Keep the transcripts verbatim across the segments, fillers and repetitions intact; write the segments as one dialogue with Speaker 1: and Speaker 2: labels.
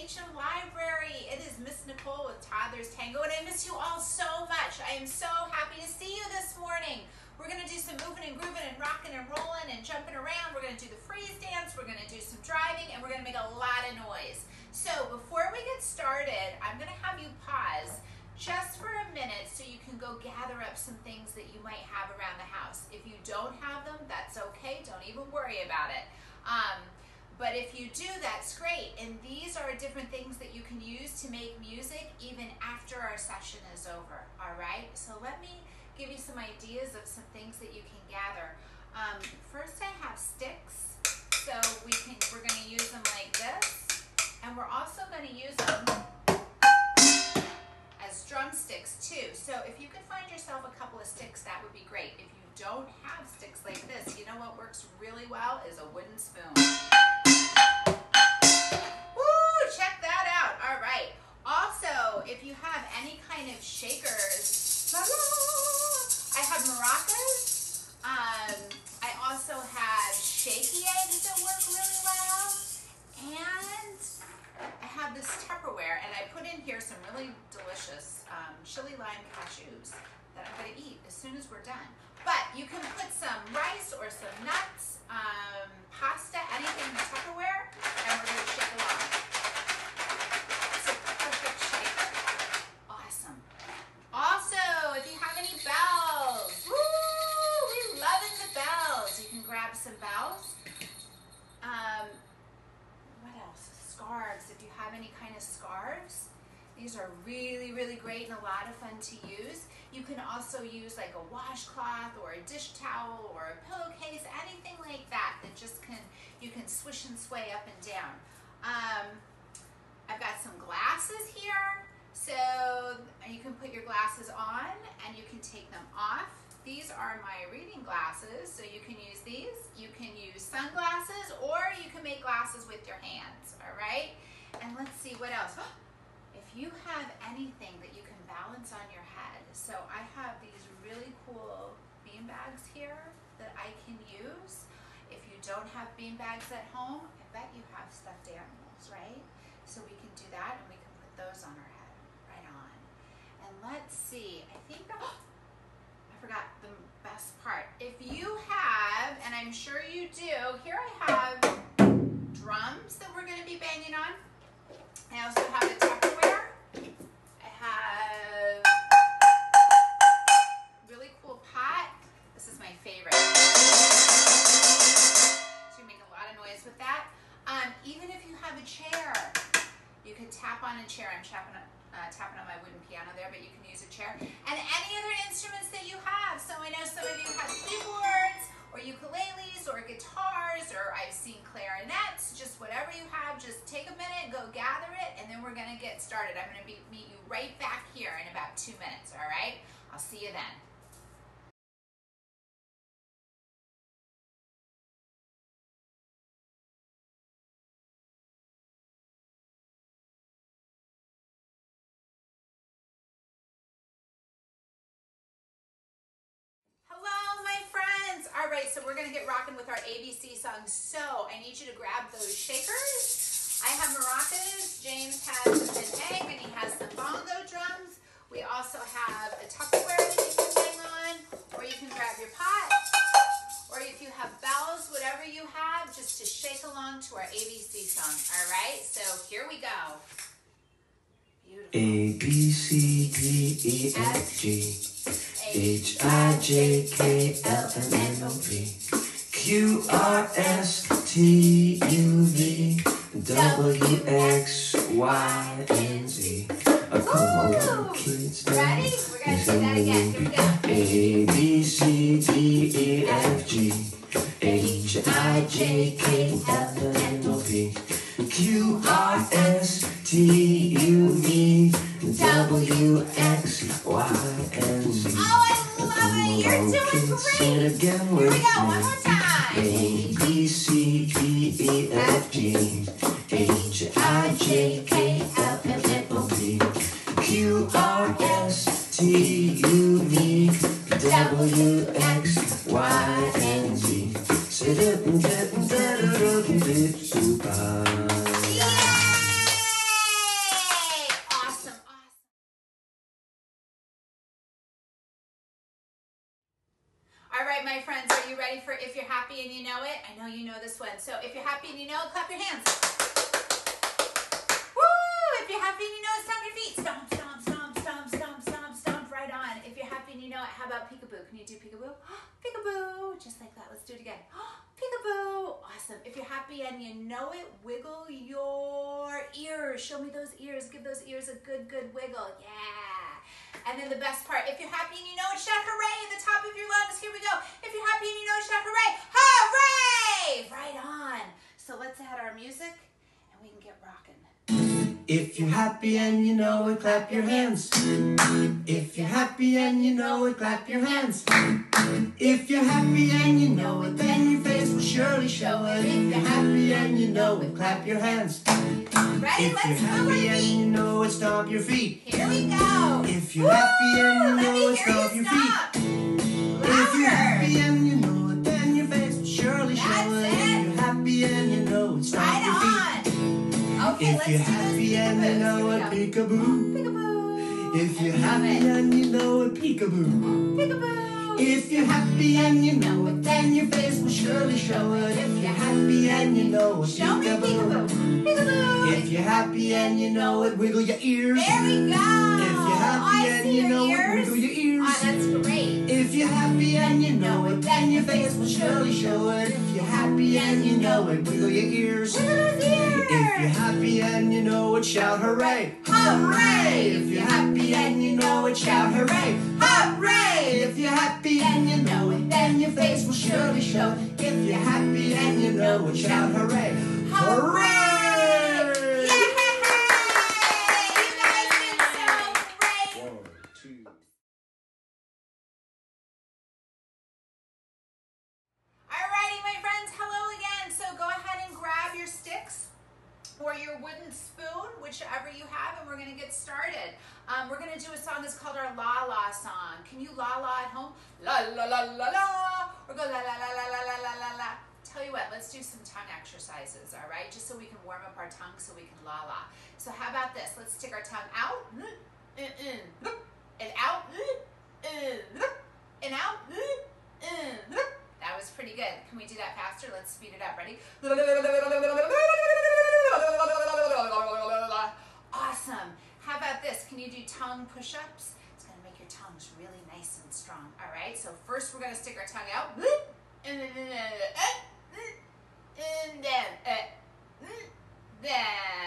Speaker 1: H M Library. It is Miss Nicole with Toddler's Tango, and I miss you all so much. I am so happy to see you this morning. We're going to do some moving and grooving and rocking and rolling and jumping around. We're going to do the freeze dance, we're going to do some driving, and we're going to make a lot of noise. So before we get started, I'm going to have you pause just for a minute so you can go gather up some things that you might have around the house. If you don't have them, that's okay. Don't even worry about it. Um, But if you do, that's great. And these are different things that you can use to make music even after our session is over, all right? So let me give you some ideas of some things that you can gather. Um, first I have sticks. So we can, we're gonna use them like this. And we're also gonna use them as drumsticks too. So if you could find yourself a couple of sticks, that would be great. If you don't have sticks like this, you know what works really well is a wooden spoon. Check that out. All right. Also, if you have any kind of shakers, I have maracas. Um, I also have shaky eggs that work really well. And I have this Tupperware, and I put in here some really delicious um, chili lime cashews that I'm going to eat as soon as we're done. But you can put some rice or some nuts, um, pasta, anything in the Tupperware, and we're going to shake along. Some bells. Um, what else? Scarves. If you have any kind of scarves, these are really, really great and a lot of fun to use. You can also use like a washcloth or a dish towel or a pillowcase, anything like that that just can, you can swish and sway up and down. Um, I've got some glasses here. So you can put your glasses on and you can take them off. These are my reading glasses, so you can use these. You can use sunglasses, or you can make glasses with your hands, all right? And let's see what else. If you have anything that you can balance on your head, so I have these really cool bean bags here that I can use. If you don't have bean bags at home, I bet you have stuffed animals, right? So we can do that, and we can put those on our head, right on. And let's see, I think, oh, forgot the best part. If you have, and I'm sure you do, here I have drums that we're going to be banging on. I also have a Tupperware. I have a really cool pot. This is my favorite. So you make a lot of noise with that. Um, even if you have a chair, you can tap on a chair. I'm tapping on Uh, tapping on my wooden piano there, but you can use a chair. And any other instruments that you have. So I know some of you have keyboards, or ukuleles, or guitars, or I've seen clarinets, just whatever you have, just take a minute, go gather it, and then we're gonna get started. I'm gonna be, meet you right back here in about two minutes, all right? I'll see you then. So we're gonna get rocking with our A B C song. So I need you to grab those shakers. I have maracas, James has an egg, and he has some bongo drums. We also have a Tupperware that you can hang on, or you can grab your pot, or if you have bells, whatever you have, just to shake along to our A B C song, all right? So here we go. Beautiful.
Speaker 2: A, B, C, D, E, F, G. H, I, J, K, L, M, N, O, P, Q, R, S, T, U, V, W, X, Y, and Z. Oh, come on, little kids.
Speaker 1: Ready? We're going to do that again. Here we go.
Speaker 2: A, B, C, D, E, F, G, H, I, J, K, L, M, N, O, P, Q, R, S, T, U, V, W, X, Y, and Z.
Speaker 1: Oh, I love it. You're doing great.
Speaker 2: Here we
Speaker 1: go. One more time.
Speaker 2: A, B, C, D, E, F, G, H, I, J, K, L, M, N, O, P, Q, R, S, T, U, V, W, X, Y, and Z. Sit up and get and da da da da da.
Speaker 1: if you're happy and you know it. I know you know this one. So if you're happy and you know it, clap your hands. Woo! If you're happy and you know it, stomp your feet. Stomp, stomp, stomp, stomp, stomp, stomp, stomp, right on. If you're happy and you know it, how about peekaboo? Can you do peekaboo? Peekaboo! Just like that. Let's do it again. Peekaboo! Awesome. If you're happy and you know it, wiggle your ears. Show me those ears. Give those ears a good, good wiggle. Yeah. And then the best part, if you're happy and you know it, shout hooray at the top of your lungs. Here we go. If you're happy and you know it, shout hooray. Hooray! Right on. So let's add our music and we can get rocking.
Speaker 2: If you're happy and you know it, clap your hands. If you're happy and you know it, clap your hands. If you're happy and you know it, then your face will surely show it. If you're happy and you know it, clap your hands.
Speaker 1: Ready?
Speaker 2: If you're
Speaker 1: Let's move our
Speaker 2: happy and
Speaker 1: feet.
Speaker 2: you know it, stomp your feet.
Speaker 1: Here we go.
Speaker 2: If you're happy and you
Speaker 1: Let me
Speaker 2: know it,
Speaker 1: hear
Speaker 2: stomp
Speaker 1: you
Speaker 2: your feet.
Speaker 1: stomp.
Speaker 2: If you're happy
Speaker 1: Louder.
Speaker 2: and you know it, then your face will surely show
Speaker 1: That's
Speaker 2: it.
Speaker 1: it.
Speaker 2: If you're happy and you know it, stomp
Speaker 1: Right
Speaker 2: your feet.
Speaker 1: on. Okay,
Speaker 2: If
Speaker 1: let's
Speaker 2: you're
Speaker 1: do those
Speaker 2: happy and you know it,
Speaker 1: peekaboos.
Speaker 2: peekaboo.
Speaker 1: Peekaboo.
Speaker 2: If you're
Speaker 1: I love
Speaker 2: happy
Speaker 1: it.
Speaker 2: and you know it, peekaboo.
Speaker 1: Peekaboo.
Speaker 2: If you're happy and you know it, then your face will surely show it. If you're happy and you know it,
Speaker 1: Show me peekaboo.
Speaker 2: peekaboo.
Speaker 1: Peekaboo.
Speaker 2: If you're happy and you know it, wiggle your ears.
Speaker 1: There we go.
Speaker 2: If you're happy
Speaker 1: I
Speaker 2: and
Speaker 1: see
Speaker 2: you
Speaker 1: your
Speaker 2: know it,
Speaker 1: ears.
Speaker 2: wiggle your ears.
Speaker 1: Oh, that's great.
Speaker 2: If you're happy and you know it, then your face will surely show it. If you're happy and you know it, wiggle your ears.
Speaker 1: Wiggle those ears.
Speaker 2: If you're happy and you know it, shout hooray.
Speaker 1: Hooray.
Speaker 2: If you're happy and you know it, shout hooray. Hooray. If you're happy and you know it, then your face will surely show. If you're happy and you know it, shout hooray. Hooray.
Speaker 1: Yay! You guys did so great.
Speaker 2: One, two.
Speaker 1: Alrighty, my friends, hello again. So go ahead and grab your sticks or your wooden spoon, whichever you have, and we're going to get started. Um, we're going to do a song that's called our La La song. Can you la la at home? La la la la la. Or go la la la la la la la la la. Tell you what, let's do some tongue exercises, all right? Just so we can warm up our tongue so we can la la. So how about this? Let's stick our tongue out, and out, and out, that was pretty good. Can we do that faster? Let's speed it up. Ready? Awesome. How about this? Can you do tongue push-ups? It's going to make your tongues really nice and strong. All right, so first we're going to stick our tongue out. And then, and then,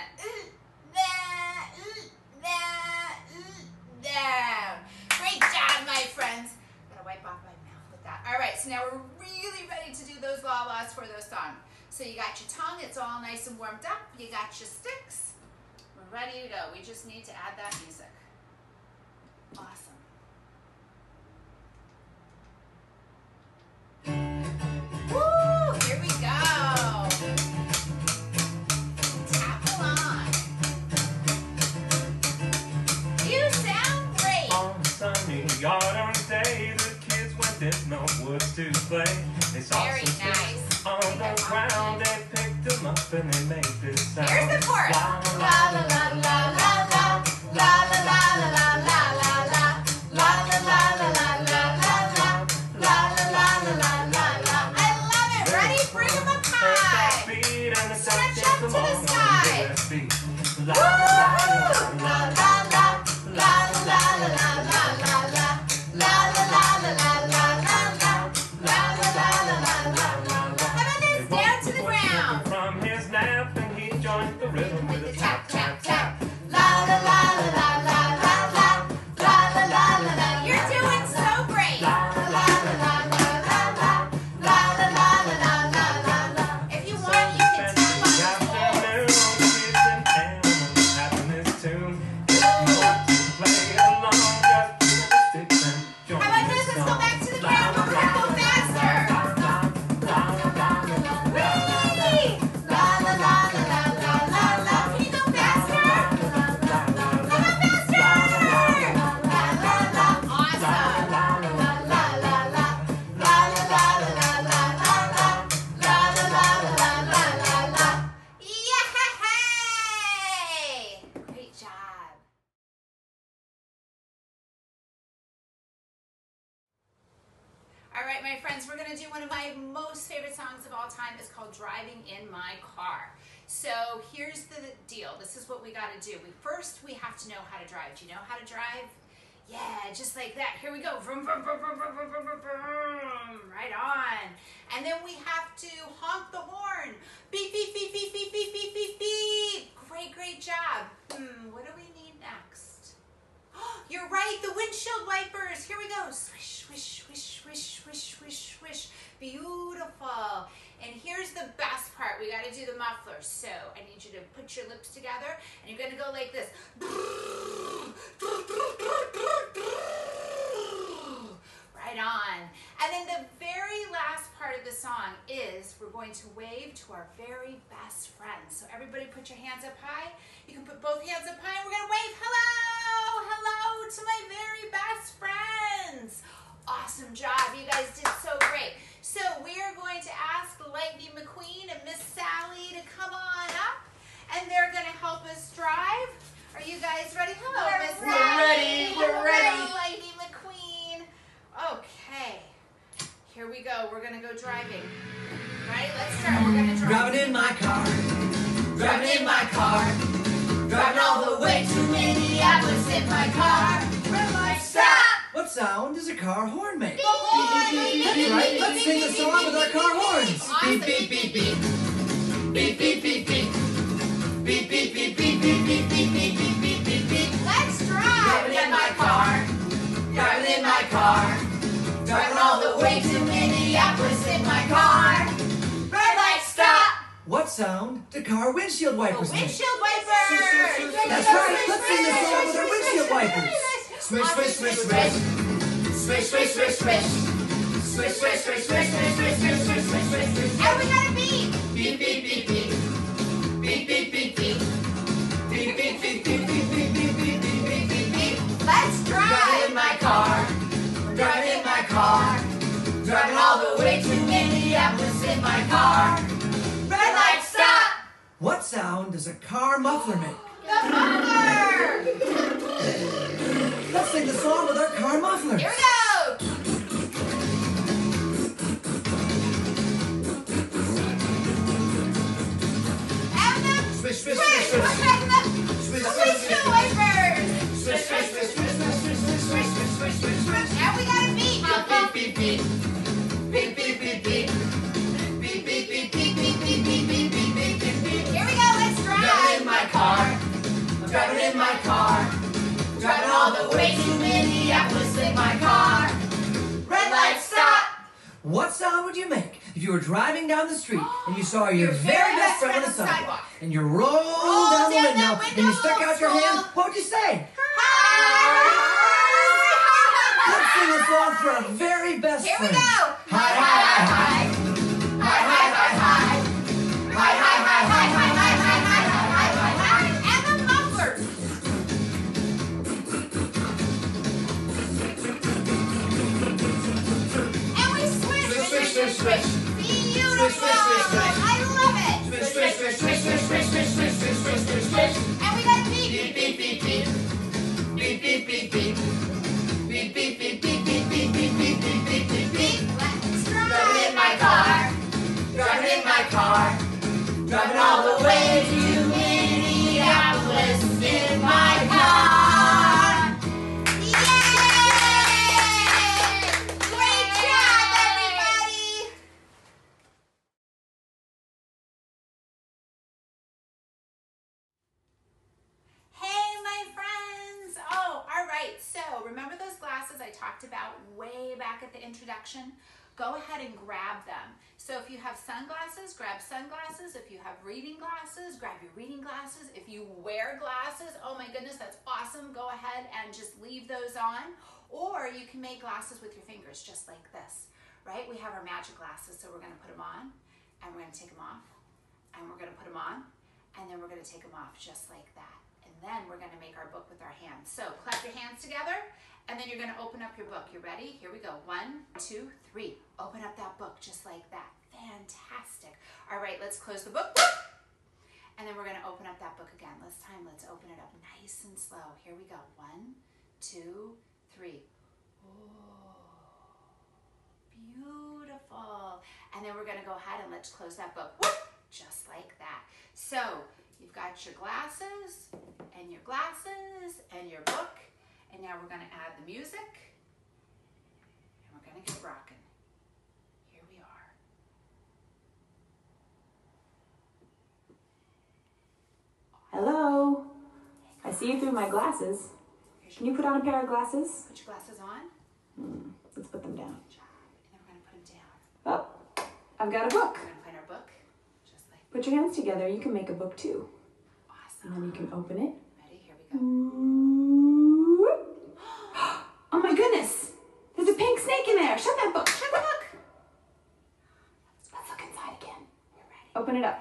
Speaker 1: down. Great job, my friends. I'm going to wipe off my mouth with that. All right, so now we're really ready to do those la-las for those songs. So you got your tongue. It's all nice and warmed up. You got your sticks. We're ready to go. We just need to add that music. Awesome. Woo! Here we go. Tap along. You sound great.
Speaker 3: On a sunny autumn day, the kids went in the woods to play. They saw
Speaker 1: Very
Speaker 3: some
Speaker 1: nice.
Speaker 3: sticks on the ground. They picked them up and they made this sound.
Speaker 1: Here's the chorus.
Speaker 3: La,
Speaker 1: La la la la la la. La la la la la la la la. La la la la la la la la. La la la la la la la. I love it. Ready? Bring them up high. Stretch up to the side.
Speaker 3: La
Speaker 1: Woo-hoo! La la la. La la la la la la la la. La la la la la la la la. La la la la la la la la. How about this? Down to the ground.
Speaker 3: From his nap and he joined the rhythm with a tap, tap, tap.
Speaker 1: La la la la la la la la. La la la la la. You're doing so great. La la la la la la la. La la la la la la la la. If you want, you can tap on the
Speaker 3: Afternoon,
Speaker 1: floor.
Speaker 3: kids and animals having this tune. If you want to play along, just pick up the sticks and join
Speaker 1: How about
Speaker 3: this
Speaker 1: this? Let's go
Speaker 3: song.
Speaker 1: back to the ground, but we're gonna go faster. Whee! La la la la la la la la. right, my friends, we're gonna do one of my most favorite songs of all time. It's called Driving in My Car. So here's the deal. This is what we gotta do. We First, we have to know how to drive. Do you know how to drive? Yeah, just like that. Here we go. Vroom, vroom, vroom, vroom, vroom, vroom, vroom, vroom, vroom. Right on. And then we have to honk the horn. Beep, beep, beep, beep, beep, beep, beep, beep, beep. Great, great job. Hmm, what do we need next? You're right, the windshield wipers. Here we go. Swish, swish, swish, swish, swish, swish, swish. Beautiful. And here's the best part. We got to do the muffler. So I need you to put your lips together, and you're going to go like this. Right on. And then the very last part of the song is we're going to wave to our very best friends. So everybody put your hands up high. You can put both hands up high, and we're going to wave hello, hello to my very best friends. Awesome job. You guys did so great. So we are going to ask Lightning McQueen and Miss Sally to come on up, and they're going to help us drive. Are you guys ready? Hello, Miss Sally.
Speaker 2: We're ready. We're ready.
Speaker 1: Hello, Lightning McQueen. Okay. Here we go. We're going to go driving. Ready? Let's start. We're going to drive.
Speaker 2: Driving in my car, driving in my car, driving all the way to Minneapolis in my car. Red light, stop! What sound does a car horn make?
Speaker 1: The horn!
Speaker 2: That's right, let's sing the song with our car horns.
Speaker 1: Awesome.
Speaker 2: Beep, beep, beep, beep. Beep, beep, beep, beep. Beep, beep, beep, beep, beep, beep, beep, beep, beep, beep, beep, beep.
Speaker 1: Let's drive.
Speaker 2: Driving in my car, driving in my car, driving all the way to Minneapolis in my car. Red light, stop! What sound do car windshield
Speaker 1: The
Speaker 2: wipers make?
Speaker 1: windshield wipers.
Speaker 2: That's right, let's sing the song with our windshield wipers. Swish, swish, swish, swish. Swish, swish, swish, swish. Swish, swish, swish, swish, swish, swish, swish, swish, swish, swish, swish.
Speaker 1: And we got a beep.
Speaker 2: Beep, beep, beep, beep. Beep, beep, beep, beep. Beep, beep, beep, beep, beep, beep, beep, beep, beep, beep, beep, beep.
Speaker 1: Let's
Speaker 2: Driving
Speaker 1: drive.
Speaker 2: in my car, driving in my car, driving all the way to Minneapolis in my car. Red light, stop! What sound does a car muffler make?
Speaker 1: The muffler.
Speaker 2: Let's sing the song with our car mufflers.
Speaker 1: Here we go. And the
Speaker 2: Swish, swish,
Speaker 1: swish.
Speaker 2: swish, swish.
Speaker 1: And the
Speaker 2: Swish,
Speaker 1: the
Speaker 2: swish,
Speaker 1: windshield wipers.
Speaker 2: Swish, swish, swish, swish, swish, swish, swish, swish, swish, swish, swish.
Speaker 1: And we got a beep.
Speaker 2: Beep, beep, beep, beep. Beep, beep, beep, beep. Beep, beep, beep, beep, beep, beep, beep, beep, beep, beep, beep, beep.
Speaker 1: Here we go. Let's
Speaker 2: Driving
Speaker 1: drive.
Speaker 2: in my car, driving in my car, driving all the way to Minneapolis in my car. Red light, stop! What sound would you make if you were driving down the street and you saw your very best friend on the sidewalk and you rolled
Speaker 1: Roll
Speaker 2: down the
Speaker 1: down
Speaker 2: window
Speaker 1: that
Speaker 2: and you
Speaker 1: window,
Speaker 2: stuck out your
Speaker 1: Paul.
Speaker 2: hand? What would you say?
Speaker 1: Hi.
Speaker 2: Let's sing a song for our very best
Speaker 1: Here we
Speaker 2: friend.
Speaker 1: go.
Speaker 2: Hi, hi, hi, hi. Hi, hi, hi, hi. Hi, hi, hi, hi, hi, hi, hi, hi, hi, hi, hi.
Speaker 1: And the mufflers. And we swish.
Speaker 2: Swish, swish, swish, swish.
Speaker 1: Beautiful.
Speaker 2: Swish, swish, swish, swish.
Speaker 1: I love it.
Speaker 2: Swish, swish, swish, swish, swish, swish, swish, swish, swish, swish, swish, swish.
Speaker 1: And we got a beep.
Speaker 2: Beep, beep, beep, beep. Beep, beep, beep, beep. Beep, beep, beep, beep, beep, beep, beep, beep, beep, beep, beep, beep.
Speaker 1: Let's
Speaker 2: Driving
Speaker 1: drive.
Speaker 2: in my car, driving in my car, driving all the way to Minneapolis in my car.
Speaker 1: Yay! Great job, everybody. Hey, my friends. Oh, all right. So remember those glasses I talked about way back at the introduction? Go ahead and grab them. So if you have sunglasses, grab sunglasses. If you have reading glasses, grab your reading glasses. If you wear glasses, oh my goodness, that's awesome. Go ahead and just leave those on. Or you can make glasses with your fingers just like this, right? We have our magic glasses, so we're gonna put them on, and we're gonna take them off, and we're gonna put them on, and then we're gonna take them off just like that. And then we're gonna make our book with our hands. So clap your hands together, and then you're gonna open up your book. You ready? Here we go. One, two, three. Open up that book just like that. Fantastic. All right, let's close the book. And then we're gonna open up that book again. This time, let's open it up nice and slow. Here we go. One, two, three. Oh, Beautiful. And then we're gonna go ahead and let's close that book. Whoop, just like that. So you've got your glasses and your glasses and your book. And now we're gonna add the music. And we're gonna get rocking. Here we are.
Speaker 4: Hello. I see you through my glasses. Can you put on a pair of glasses?
Speaker 1: Put your glasses on.
Speaker 4: Hmm, let's put them down.
Speaker 1: Good job. And then we're gonna put them down.
Speaker 4: Oh, I've got a book.
Speaker 1: We're gonna find our book. Just like
Speaker 4: Put your hands together. You can make a book too.
Speaker 1: awesome.
Speaker 4: And then you can open it.
Speaker 1: Ready? Here we go.
Speaker 4: Ooh. Oh my goodness. There's a pink snake in there. Shut that book.
Speaker 1: Shut the book.
Speaker 4: Let's look inside again.
Speaker 1: You're ready.
Speaker 4: Open it up.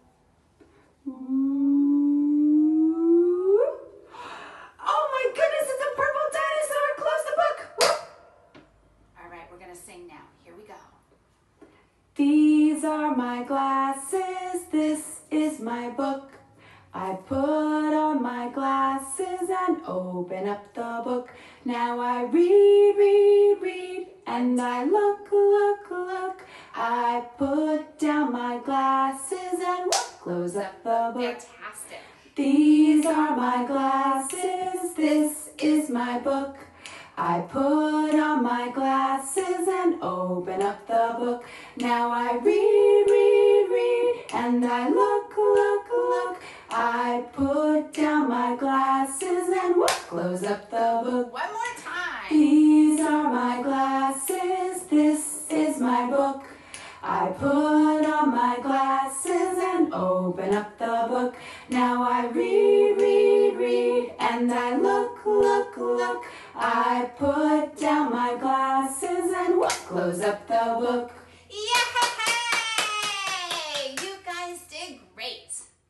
Speaker 4: Oh my goodness, it's a purple dinosaur. Close the book. Whoop.
Speaker 1: All right, we're gonna sing now. Here we go.
Speaker 4: These are my glasses, this is my book. I put on my glasses and open up the book. Now I read, read, read, and I look, look, look. I put down my glasses and whoop, close up the book.
Speaker 1: Fantastic.
Speaker 4: These are my glasses, this is my book. I put on my glasses and open up the book. Now I read, read, read, and I look, look, look. I put down my glasses and whoop, close up the book.
Speaker 1: One more time.
Speaker 4: These are my glasses, this is my book. I put on my glasses and open up the book. Now I read, read, read, and I look, look, look. I put down my glasses and whoop, close up the book.
Speaker 1: Yay! You guys did great.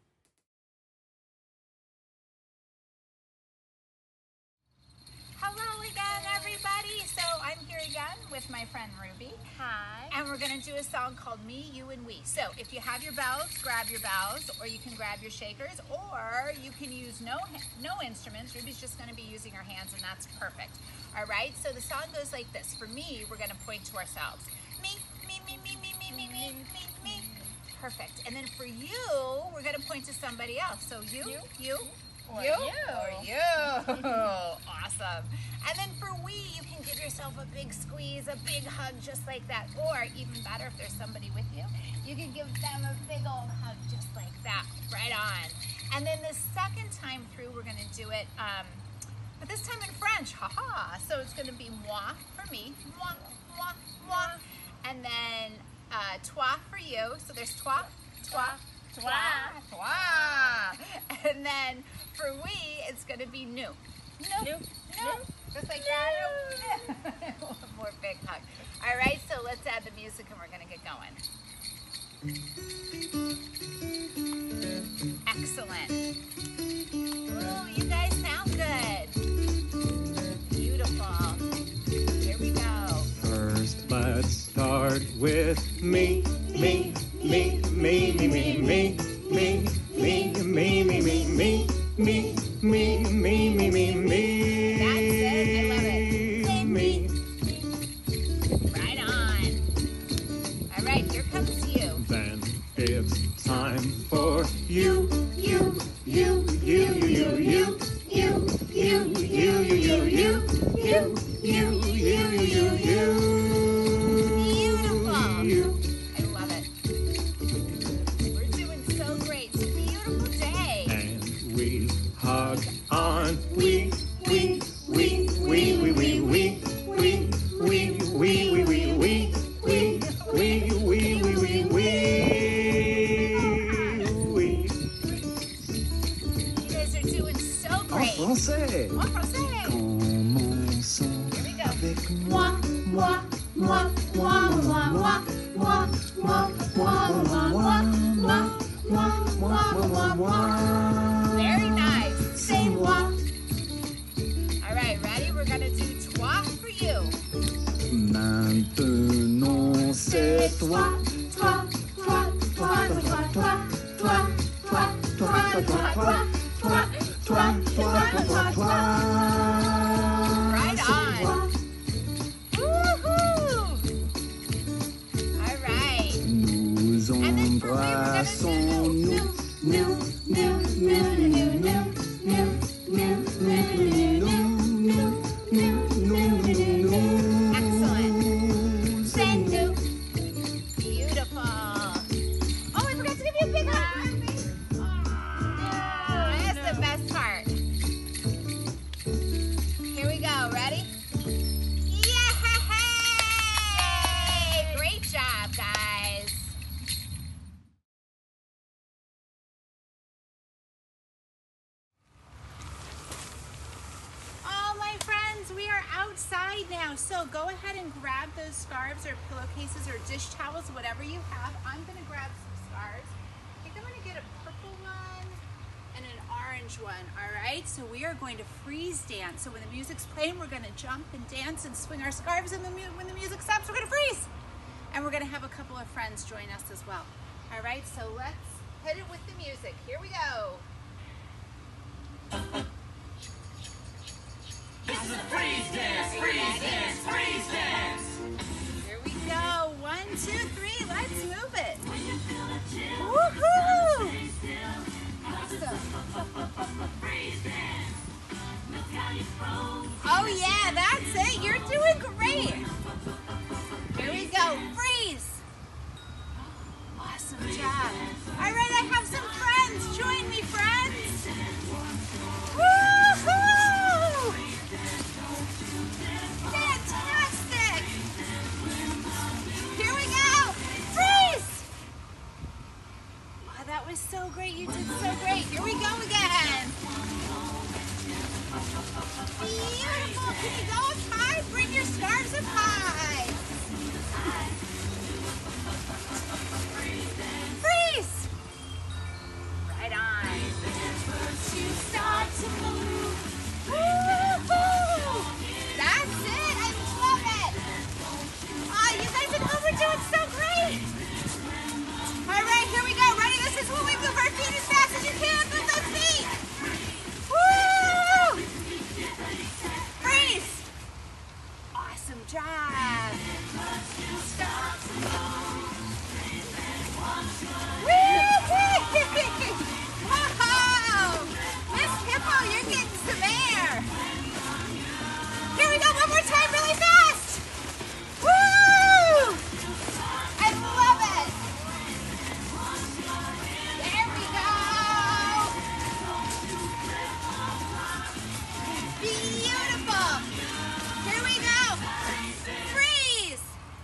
Speaker 1: Hello again, everybody. So I'm here again with my friend Ruby.
Speaker 5: Hi.
Speaker 1: And we're gonna do a song called Me, You, and We. So if you have your bells, grab your bells, or you can grab your shakers, or you can use no no instruments. Ruby's just gonna be using her hands, and that's perfect. All right, so the song goes like this. For me, we're gonna point to ourselves. Me, me, me, me, me, me, me, me, me, me. Perfect. And then for you, we're gonna point to somebody else. So you, you, you,
Speaker 5: Or
Speaker 1: you,
Speaker 5: you.
Speaker 1: or you. Awesome. And then for we, you can give yourself a big squeeze, a big hug, just like that. Or even better, if there's somebody with you, you can give them a big old hug, just like that. Right on. And then the second time through, we're gonna do it, um, but this time in French. Haha. So it's gonna be moi for me, moi, moi, moi, and then uh, toi for you. So there's toi, toi, toi, toi. And then for we, it's gonna be nous. No,
Speaker 5: Nous.
Speaker 1: no, just like that. One more big hug. All right, so let's add the music and we're gonna get going. Excellent. Ooh, you guys sound good. Beautiful. Here we go.
Speaker 3: First, let's start with me, me, me, me, me, me, me, me, me, me, me, me, me, me, me, me, me, me, me.
Speaker 1: That's it. I love it. Say me. Right on. All right, here comes you.
Speaker 3: Then it's time for you, you, you, you, you, you, you, you, you, you, you, you, you, you, you, you, you.
Speaker 1: Beautiful.
Speaker 3: You.
Speaker 1: I love it. We're doing so great. It's a beautiful day.
Speaker 3: And we hug on we, we, we, we, we, we, we, we, we, we, we, we, we, we, we, we, we, we, we, we.
Speaker 1: You guys are doing so great.
Speaker 3: Français.
Speaker 1: En français.
Speaker 3: Commençons
Speaker 1: Here we go.
Speaker 3: avec
Speaker 1: Moi, moi, moi, moi, moi, moi, moi, moi, moi, moi, moi, moi, moi, moi, moi, moi. Very nice. Say moi. All right, ready? We're gonna do toi for you.
Speaker 3: Maintenant c'est toi,
Speaker 1: Toi, toi, toi, toi, toi, toi, toi, toi, toi, toi, toi, toi, toi, toi, toi, toi. Right on. Woohoo!
Speaker 3: sont nous, nous, nous, nous, nous, nous, nous, nous, nous, nous, nous, nous.
Speaker 1: Excellent. Say new. Beautiful. Oh, I forgot to give you a big hug. Oh, that's the best part. Here we go. Ready? Yay! Great job, guys. Oh, my friends, we are outside now. So go ahead and grab those scarves or pillowcases or dish towels, whatever you have. I'm going to grab some scarves. I think I'm going to get a purple one and an orange one, all right? So we are going to freeze dance. So when the music's playing, we're going to jump and dance and swing our scarves, and when the music stops, we're going to freeze. And we're going to have a couple of friends join us as well. All right, so let's hit it with the music. Here we go.
Speaker 2: This is a freeze dance, freeze dance, freeze dance.
Speaker 1: Here we go. One, two, three. Let's move it. Woohoo! Awesome. Oh yeah, that's it. You're doing great. Here we go. Freeze. Awesome job. All right, I have some friends. Join me, friends. Woohoo! Fantastic. Here we go. Freeze. Oh, that was so great. You did so great. Here we go again. Beautiful. Can you go up high? Bring your scarves up high. Freeze. Right on. You start to move. Woo-hoo! That's it. I love it. Oh, you guys at home are doing so great. All right, here we go. Ready? This is when we move our feet as fast as you can. Move those feet. Woo! Freeze. Awesome job. Woo! Wow! Miss Hippo, you're getting some air. Here we go, one more time, really fast. Woo! I love it. There we go. Beautiful. Here we go. Freeze.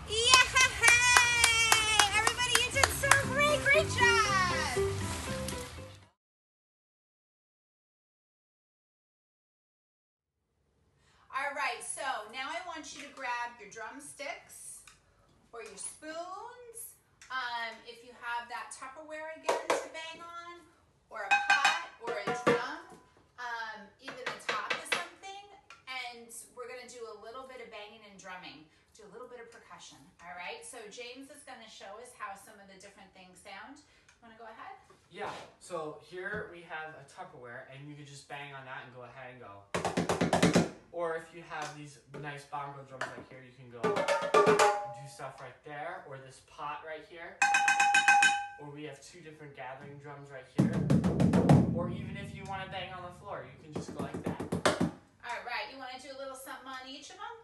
Speaker 1: Yay! Everybody, you did so great. Great job. All right, so now I want you to grab your drumsticks or your spoons. Um, if you have that Tupperware again to bang on, or a pot or a drum, um, even the top of something, and we're gonna do a little bit of banging and drumming, do a little bit of percussion, all right? So James is gonna show us how some of the different things sound. You wanna go ahead?
Speaker 5: Yeah, so here we have a Tupperware, and you can just bang on that and go ahead and go. Or if you have these nice bongo drums like here, you can go do stuff right there, or this pot right here. Or we have two different gathering drums right here. Or even if you want to bang on the floor, you can just go like that.
Speaker 1: All right, you wanna do a little something on each of them?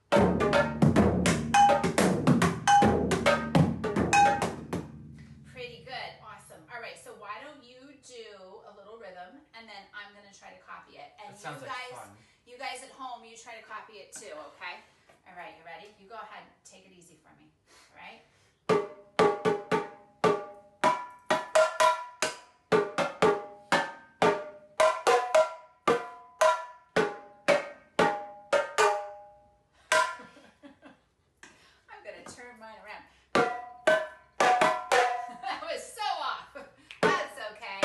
Speaker 1: Pretty good, awesome. All right, so why don't you do a little rhythm, and then I'm gonna try to copy it. And
Speaker 5: That sounds
Speaker 1: you
Speaker 5: like
Speaker 1: guys,
Speaker 5: fun.
Speaker 1: you guys at home, you try to copy it too, okay? All right, you ready? You go ahead, take it easy for me, all right? I'm gonna turn mine around. That was so off. That's okay.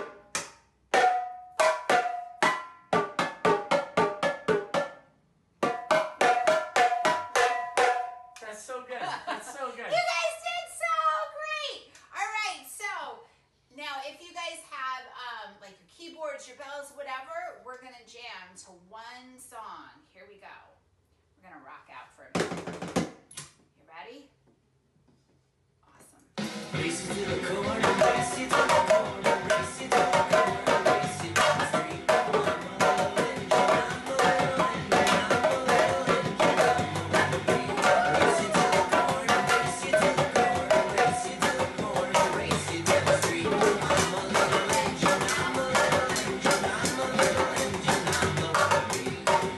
Speaker 5: That's so good. That's so good.
Speaker 1: You guys did so great. All right, so now if you guys have um, like your keyboards, your bells, whatever, we're gonna jam to one song. Here we go. We're gonna rock out for a minute. You ready? Awesome.
Speaker 2: Race it to the corner, race it to the corner, race it to the corner, race it down the street. I'm a little engine, I'm a little engine, I'm a little engine, I'm a little bee. Race it to the corner, race it to the corner, race it to the corner, race it down the street. I'm a little engine, I'm a little engine, I'm a little engine, I'm a little bee.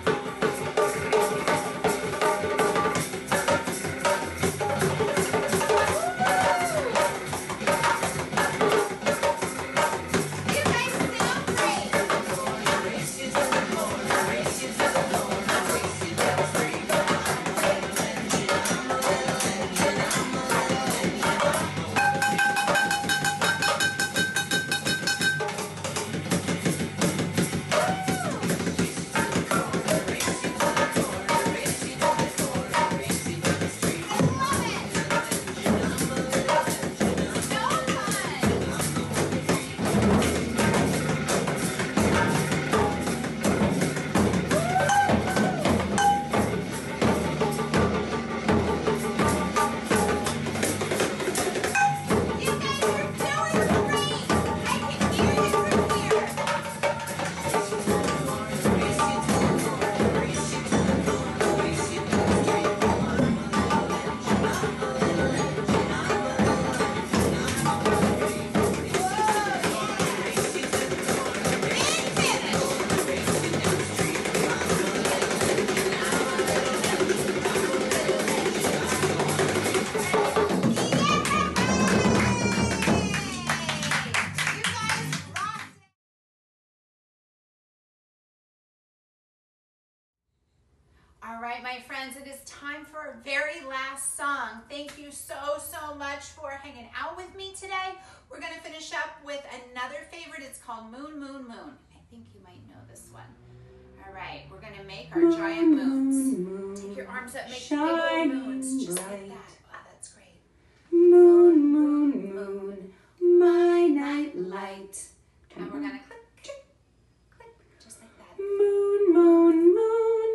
Speaker 1: All right, my friends, it is time for our very last song. Thank you so, so much for hanging out with me today. We're going to finish up with another favorite. It's called Moon, Moon, Moon. I think you might know this one. All right, we're going to make our
Speaker 4: Moon,
Speaker 1: giant moons.
Speaker 4: moon,
Speaker 1: Take your arms up, make big
Speaker 4: shining
Speaker 1: old moons, just like
Speaker 4: bright.
Speaker 1: that. Wow, that's great.
Speaker 4: Moon, moon, moon, my night light.
Speaker 1: And we're going to click, click, click, just like that.
Speaker 4: Moon, moon, moon,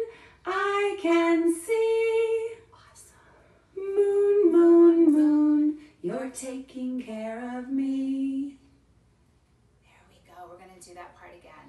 Speaker 4: I can see.
Speaker 1: Awesome.
Speaker 4: Moon, moon, moon, you're taking care of me.
Speaker 1: There we go. We're going to do that part again.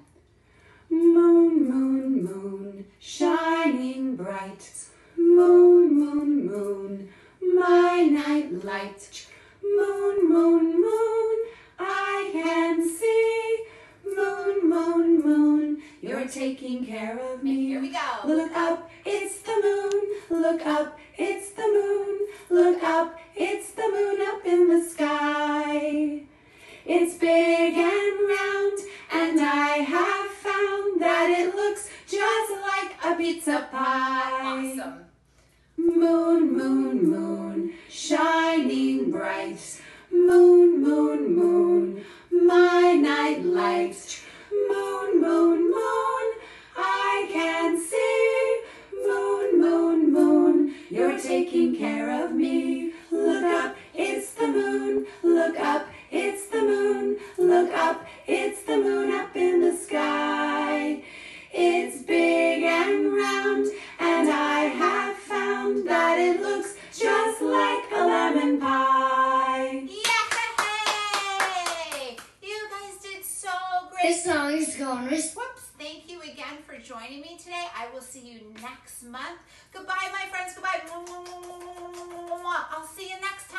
Speaker 4: Moon, moon, moon, shining bright. Moon, moon, moon, my night light. Moon, moon, moon, I can see. Moon, moon, moon, you're taking care of me.
Speaker 1: Here we go.
Speaker 4: Look up, it's the moon. Look up, it's the moon. Look up, it's the moon up in the sky. It's big and round, and I have found that it looks just like a pizza pie.
Speaker 1: Awesome.
Speaker 4: Moon, moon, moon, shining bright. Moon, moon, moon, my night light. Moon, moon, moon, I can see. Moon, moon, moon, you're taking care of me. Look up, it's the moon. Look up, it's the moon. Look up, it's the moon up in the sky. It's big and round, and I have found that it looks just like a lemon pie.
Speaker 1: Yay! You guys did so great.
Speaker 6: This song is going to
Speaker 1: Whoops. Thank you again for joining me today. I will see you next month. Goodbye, my friends. Goodbye. I'll see you next time.